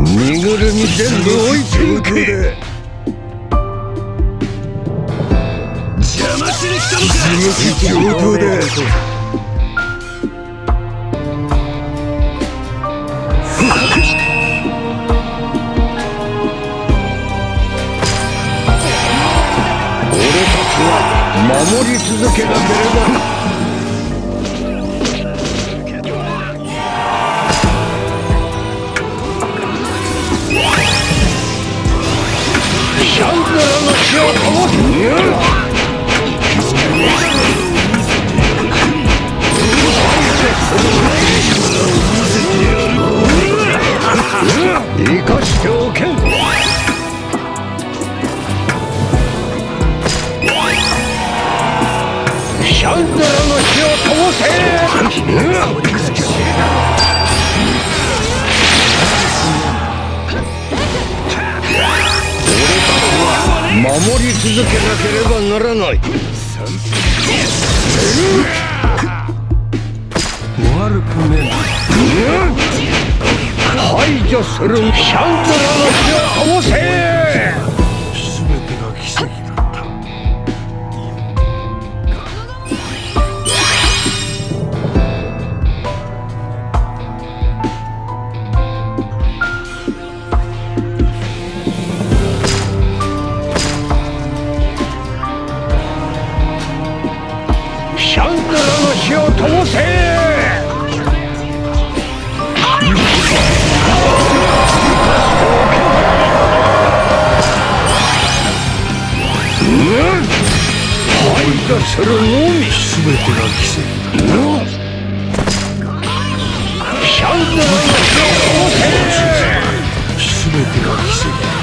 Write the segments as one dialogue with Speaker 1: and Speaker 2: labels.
Speaker 1: 身ぐるみ全部置いていけ。邪魔しに来たのか。一撃上空で俺たちは守り続けなければ。シャンデラの血を灯す。生かしておけん。シャンデラの火を灯せ。守り続けなければならない。悪くねえ。排除する。シャンデラの火を灯せ。全てが奇跡だった。シャンデラの火を灯せ。排除するのみ。全てが奇跡だ。シャンデラの火を灯せ。全てが奇跡だ。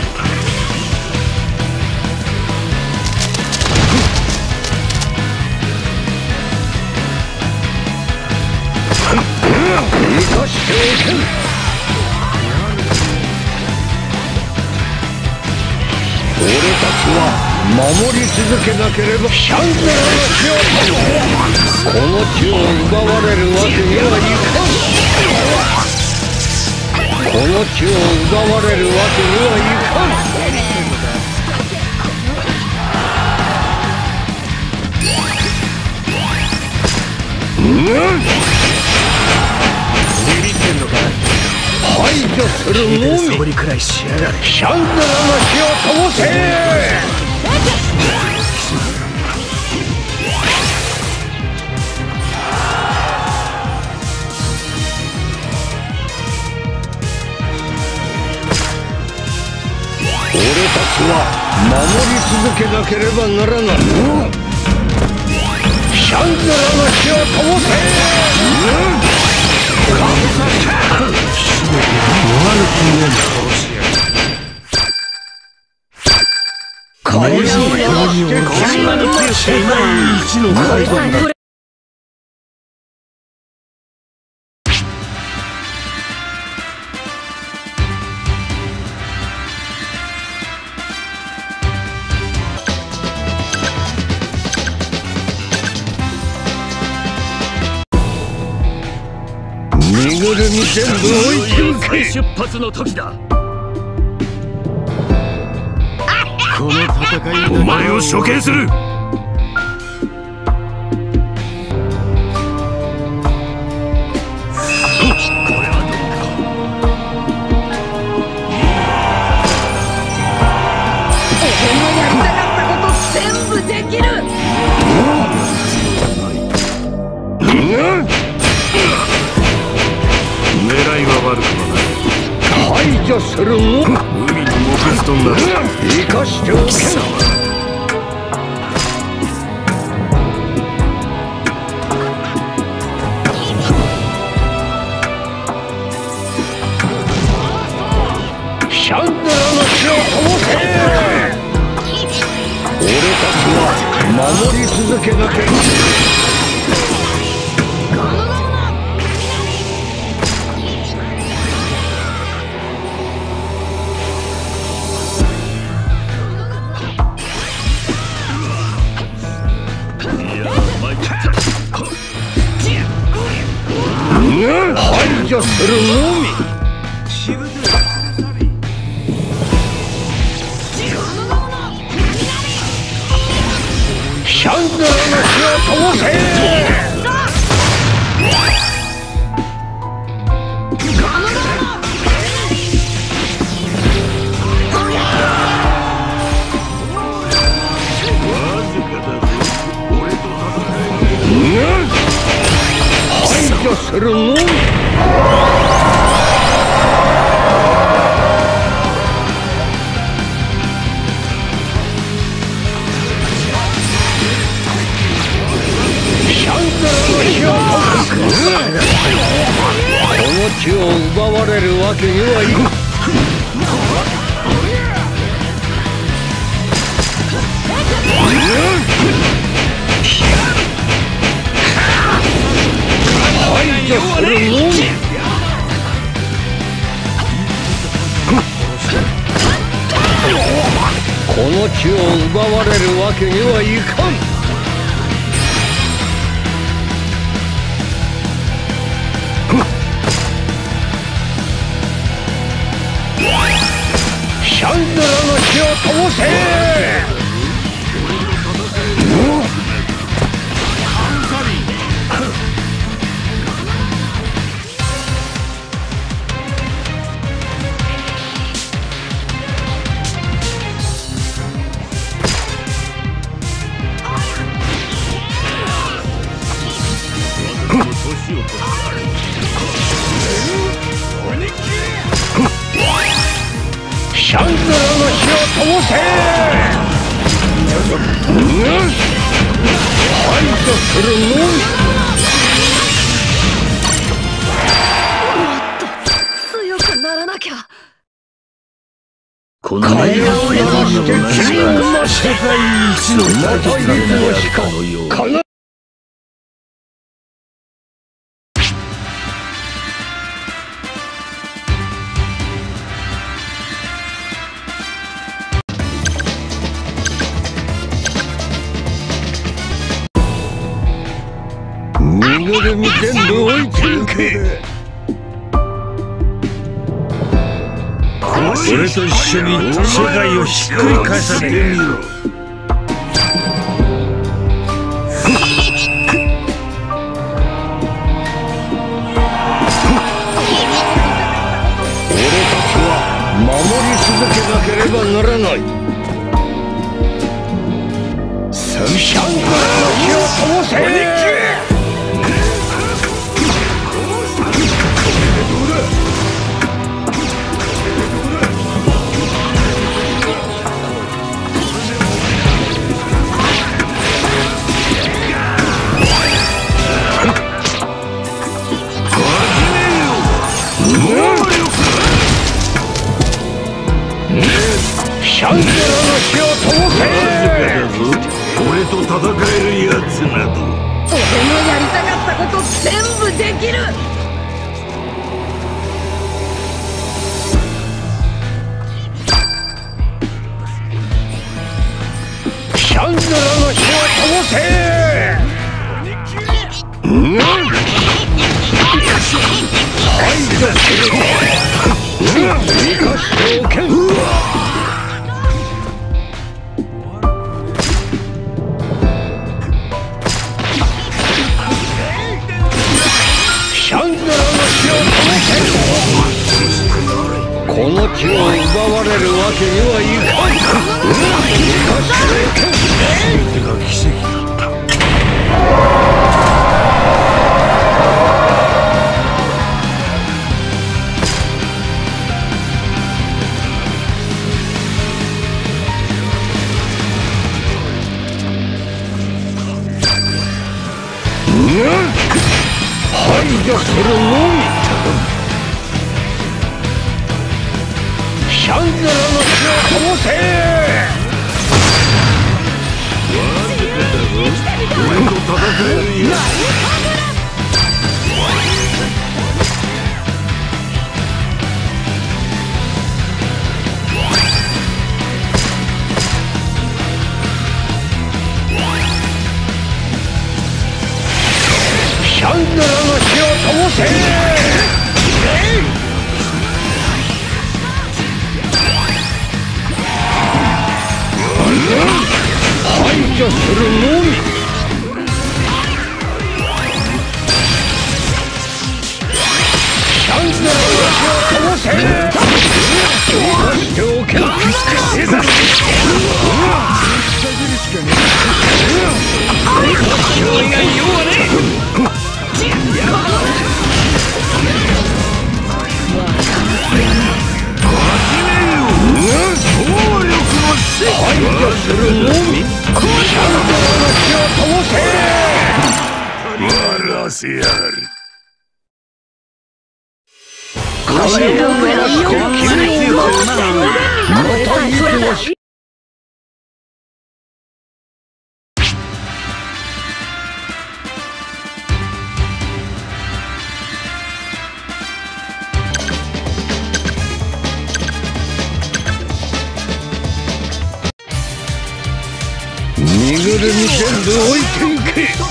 Speaker 1: 生かしておけん。俺たちは守り続けなければ。シャンデラの血を灯せ。この地を奪われるわけにはいかん。この地を奪われるわけにはいかん。排除するのみ。シャンデラの火を灯せ。俺たちは守り続けなければならない。シャンデラの火を灯せ。身ぐるみ全部置いていけ。出発の時だ。この戦い、お前を処刑する。排除するの。海の木図となる。生かしておけん。シャンデラの火を灯せ。俺たちは守り続けなければ。排除するのみ。 するのみ。シャンドラの火を解く。この地を奪われるわけにはいかん。排除するのみ。この地を奪われるわけにはいかん。シャンドラの火を通せ。シャンドラの火を通せ。排除するのみ。
Speaker 2: もっと強くならなきゃ。
Speaker 1: この世を許して君をな世界一のまたいるしかかな。ぬぐるみ全部置いてゆけ。
Speaker 3: 俺と一緒に世界をひっくり返させてみろ。
Speaker 1: 俺たちは守り続けなければならない。シャンドラの火を通せ。シャンドラの火を通せ。
Speaker 3: 俺と戦えるやつなど。
Speaker 2: 俺のやりたかったこと全部できる。
Speaker 1: シャンドラの火を通せ。排除する。生かしておけん。シャンドラの火を通せ。この地を奪われるわけにはいかん。生かしておけん。
Speaker 3: 全てが奇跡だった。
Speaker 1: 排除するのみ。シャンドラの火を通せ。
Speaker 3: 俺と戦えるやつ。
Speaker 1: シャンドラの火を通せ。排除するのみ。シャンドラの火を通せ。生かしておけ。勢いが弱ねえ。
Speaker 3: せやがる。
Speaker 1: 身ぐるみ全部置いていけ。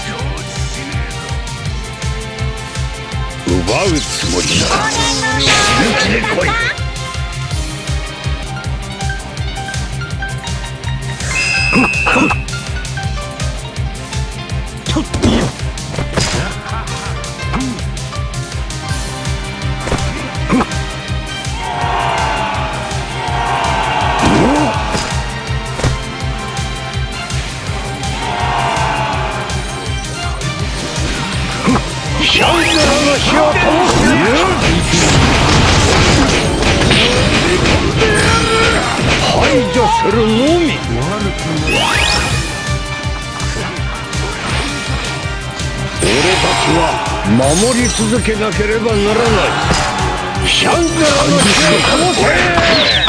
Speaker 1: 奪うつもりだ。死ぬ気で来い。シャンデラの火を灯す。排除するのみ。俺たちは守り続けなければならない。シャンデラの火を灯せ。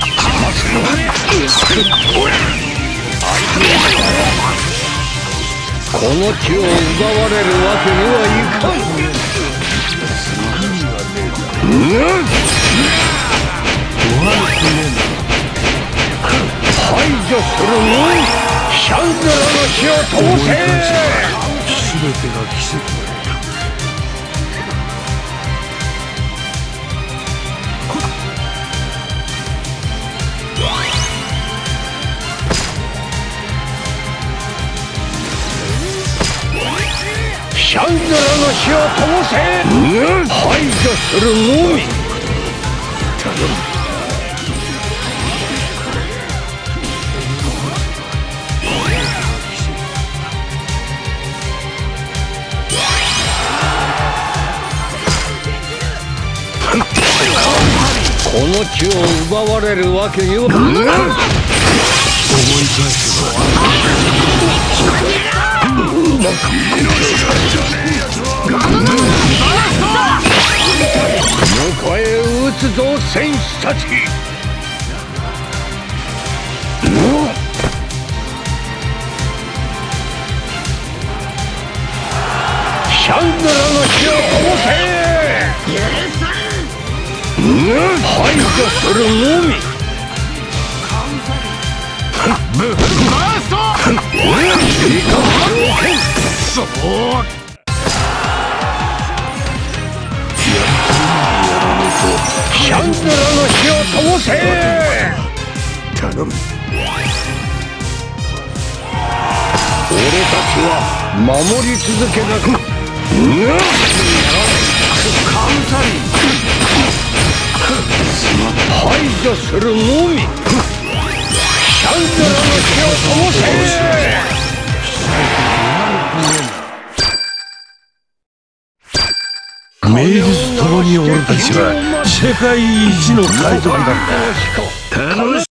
Speaker 1: この地を奪われるわけにはいかん。排除するのみ。シャンデラの火を灯せ。全てが奇跡だ。シャンデラの火を灯せ。排除するのみ。頼む。この地を奪われるわけには。思い返せ迎え撃つぞ戦士たち。シャンデラの火を灯せ。排除するのみ。シャンデラの火を灯せ。頼む。俺たちは守り続けなく。排除するのみ。シャンデラの火を灯せ。
Speaker 3: 名実ともに俺たちは世界一の海賊だった。楽し